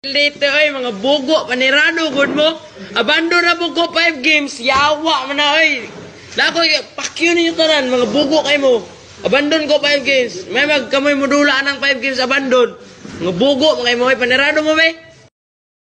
Dito ay mga bugo, panirado good mo. Abandon na po ko 5 games, yawa man na ay. Dako pakyo ninyo tanan, mga bugo kay mo. Abandon ko 5 games. May magkamoy modula ng 5 games abandon. Mga bugo, mga mo ay panirado mo be.